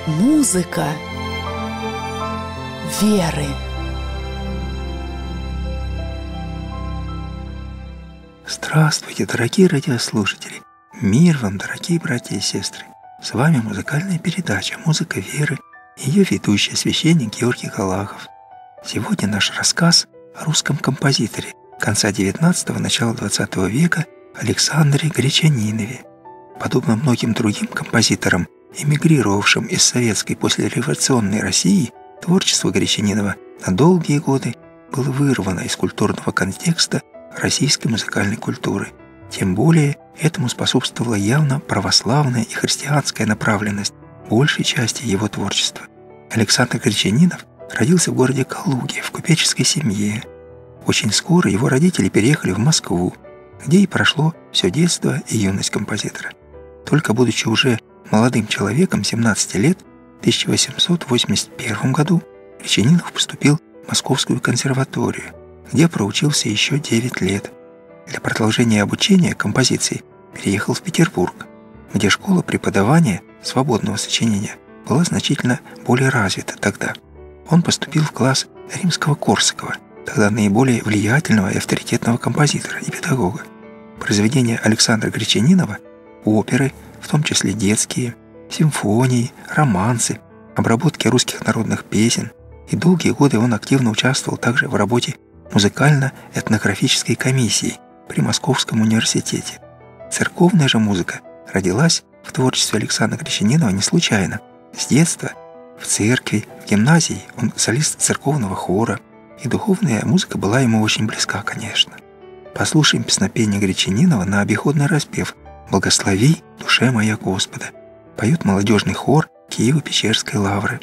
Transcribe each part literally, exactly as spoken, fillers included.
Музыка веры. Здравствуйте, дорогие радиослушатели! Мир вам, дорогие братья и сестры! С вами музыкальная передача «Музыка веры» и ее ведущий священник Георгий Галахов. Сегодня наш рассказ о русском композиторе конца девятнадцатого – начала двадцатого века Александре Гречанинове. Подобно многим другим композиторам, эмигрировавшим из советской послереволюционной России, творчество Гречанинова на долгие годы было вырвано из культурного контекста российской музыкальной культуры. Тем более этому способствовала явно православная и христианская направленность большей части его творчества. Александр Гречанинов родился в городе Калуге в купеческой семье. Очень скоро его родители переехали в Москву, где и прошло все детство и юность композитора. Только будучи уже молодым человеком, семнадцати лет, в тысяча восемьсот восемьдесят первом году Гречанинов поступил в Московскую консерваторию, где проучился еще девять лет. Для продолжения обучения композиции переехал в Петербург, где школа преподавания свободного сочинения была значительно более развита тогда. Он поступил в класс Римского-Корсакова, тогда наиболее влиятельного и авторитетного композитора и педагога. Произведения Александра Гречанинова, оперы, в том числе детские, симфонии, романсы, обработки русских народных песен, и долгие годы он активно участвовал также в работе музыкально-этнографической комиссии при Московском университете. Церковная же музыка родилась в творчестве Александра Гречанинова не случайно. С детства в церкви, в гимназии он солист церковного хора, и духовная музыка была ему очень близка, конечно. Послушаем песнопение Гречанинова на обиходный распев «Благослови, душе моя Господа». Поет молодежный хор Киево-Печерской лавры.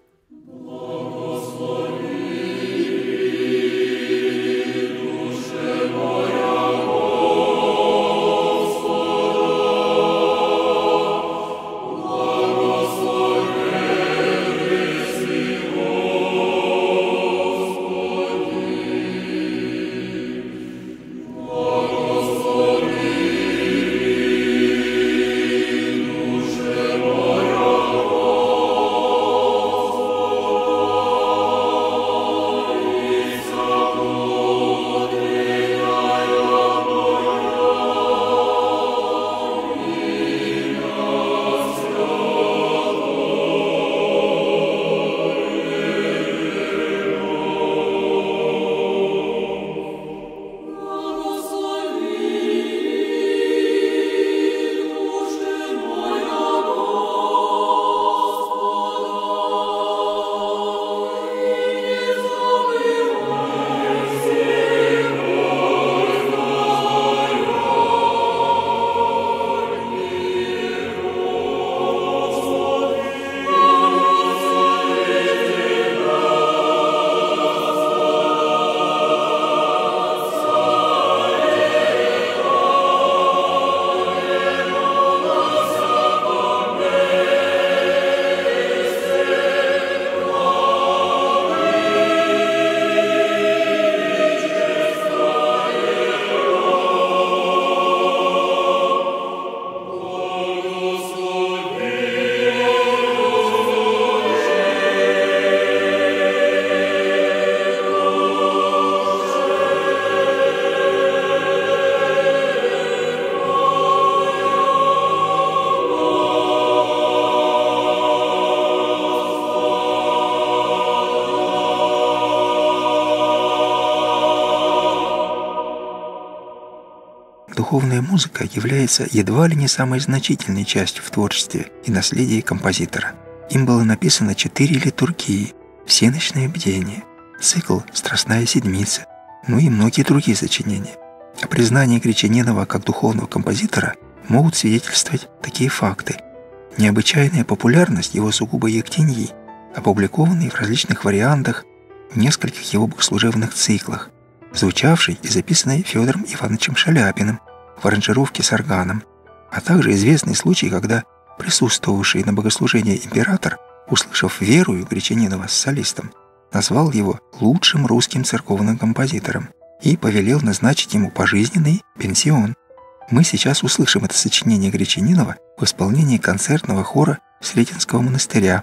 Духовная музыка является едва ли не самой значительной частью в творчестве и наследии композитора. Им было написано четыре литургии, всеночное бдение, цикл «Страстная седмица», ну и многие другие сочинения. О признании Гречанинова как духовного композитора могут свидетельствовать такие факты. Необычайная популярность его сугубо ектеньи, опубликованной в различных вариантах в нескольких его богослужебных циклах, звучавшей и записанной Федором Ивановичем Шаляпиным в аранжировке с органом, а также известный случай, когда присутствовавший на богослужении император, услышав верую Гречанинова с солистом, назвал его лучшим русским церковным композитором и повелел назначить ему пожизненный пенсион. Мы сейчас услышим это сочинение Гречанинова в исполнении концертного хора Сретенского монастыря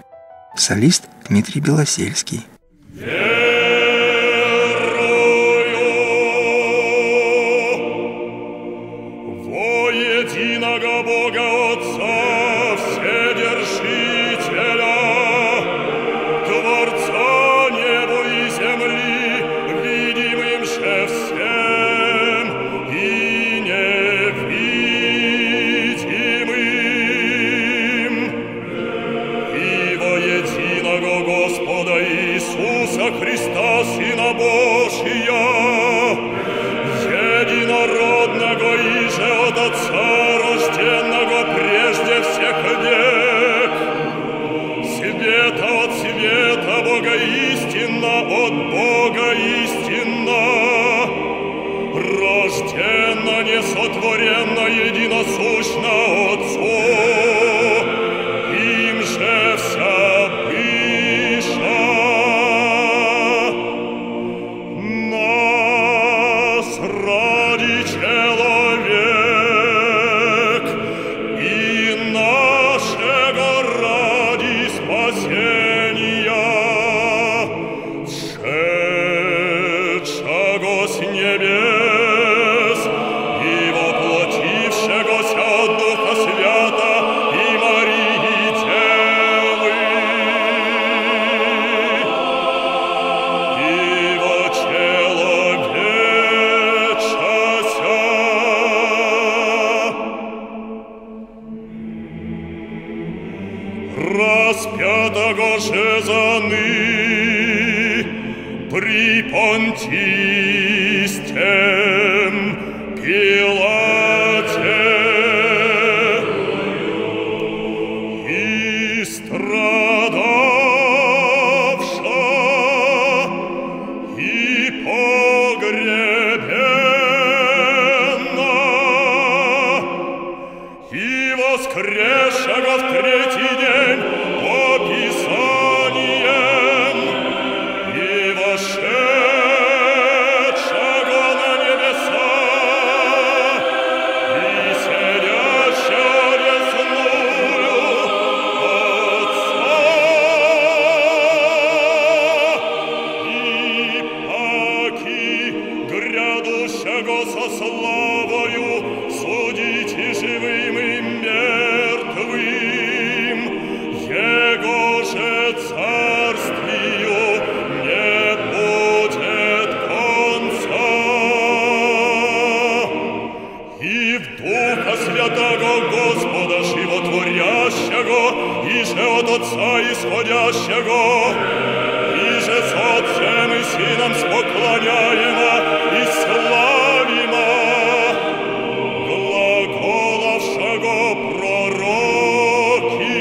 солист Дмитрий Белосельский. Христа, Сына Божия, единородного и же от Отца, рожденного прежде всех век, света от света, Бога истинно от Бога истинно, рожденно, несотворенно, единосущно Отцу, им же вся пыша. Ради человек и нашего ради спасения, шедшего с небес и воплотившегося от Духа Свята и Марии Девы, и во распятого же за ны при Понтистем Пилате и страдавша и погребена и воскресшего в третий день по Писаниям и вошедшего на небеса и сидящего одесную Отца и паки грядущего со славою судить и живым и мертвым, Его же царствию не будет конца. И в Духа Святого Господа животворящего, и же от Отца исходящего, и же с Отцем и Сыном споклоняемо и славимо, глаголавшего пророки,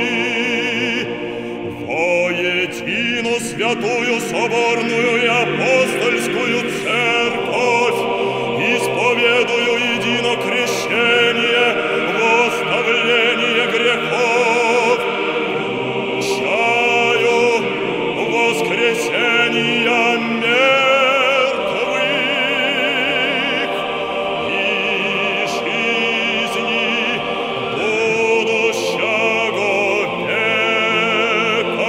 воедино святую соборную и апостольскую церковь, исповедую едино крещение, восставление грехов, чаю воскресения мертвых и жизни будущего века.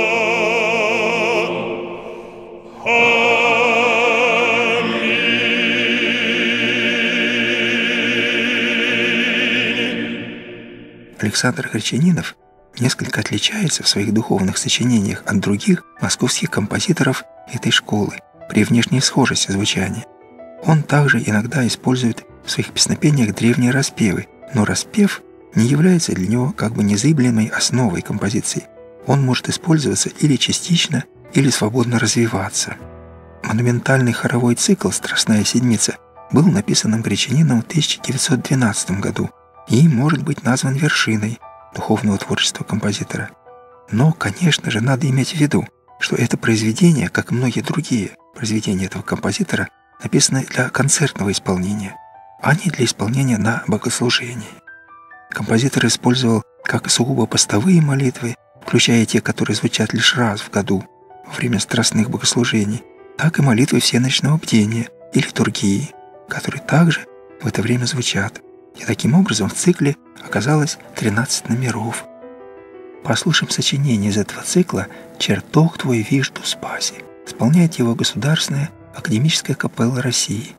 Александр Гречанинов несколько отличается в своих духовных сочинениях от других московских композиторов этой школы при внешней схожести звучания. Он также иногда использует в своих песнопениях древние распевы, но распев не является для него как бы незыблемой основой композиции. Он может использоваться или частично, или свободно развиваться. Монументальный хоровой цикл «Страстная седмица» был написан Гречаниновым в тысяча девятьсот двенадцатом году и может быть назван вершиной духовного творчества композитора. Но, конечно же, надо иметь в виду, что это произведение, как и многие другие произведения этого композитора, написаны для концертного исполнения, а не для исполнения на богослужении. Композитор использовал как сугубо постовые молитвы, включая те, которые звучат лишь раз в году во время страстных богослужений, так и молитвы всеночного бдения и литургии, которые также в это время звучат. И таким образом в цикле оказалось тринадцать номеров. Послушаем сочинение из этого цикла «Чертог твой вижду спаси». Исполняет его Государственная академическая капелла России.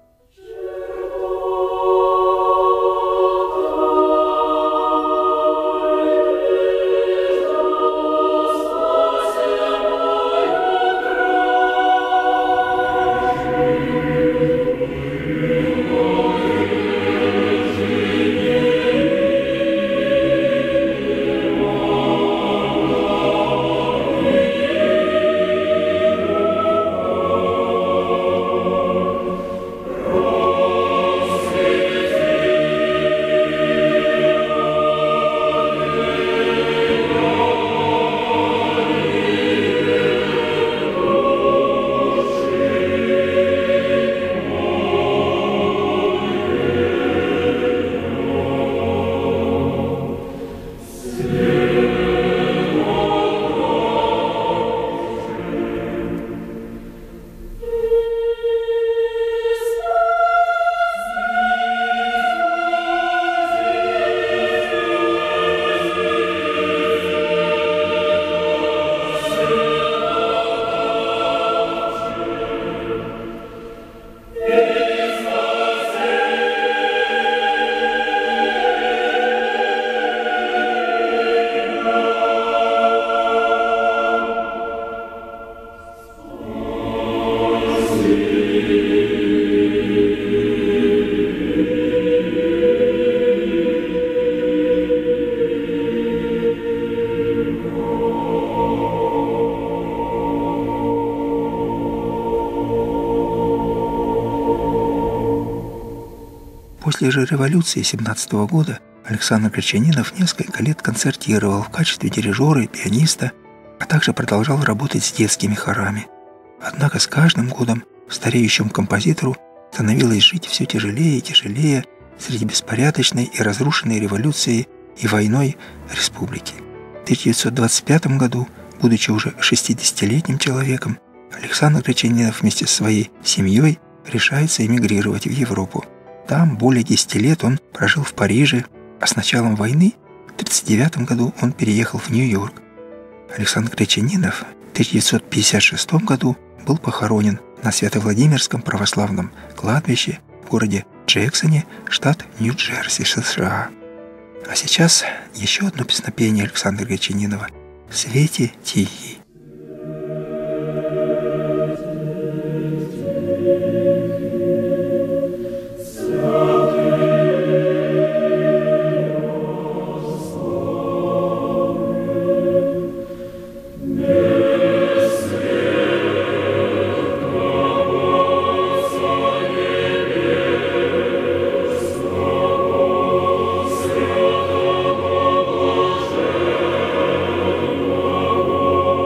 После же революции семнадцатого года Александр Гречанинов несколько лет концертировал в качестве дирижера и пианиста, а также продолжал работать с детскими хорами. Однако с каждым годом стареющему композитору становилось жить все тяжелее и тяжелее среди беспорядочной и разрушенной революцией и войной республики. В тысяча девятьсот двадцать пятом году, будучи уже шестидесятилетним человеком, Александр Гречанинов вместе со своей семьей решается эмигрировать в Европу. Там более десяти лет он прожил в Париже, а с началом войны в тридцать девятом году он переехал в Нью-Йорк. Александр Гречанинов в тысяча девятьсот пятьдесят шестом году был похоронен на Свято-Владимирском православном кладбище в городе Джексоне, штат Нью-Джерси, США. А сейчас еще одно песнопение Александра Гречанинова «В свете тихий». Oh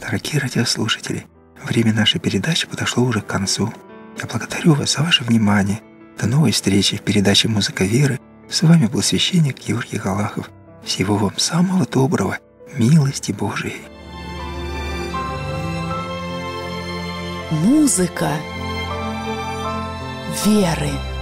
Дорогие радиослушатели, время нашей передачи подошло уже к концу. Я благодарю вас за ваше внимание. До новой встречи в передаче «Музыка веры». С вами был священник Георгий Галахов. Всего вам самого доброго, милости Божией. Музыка веры.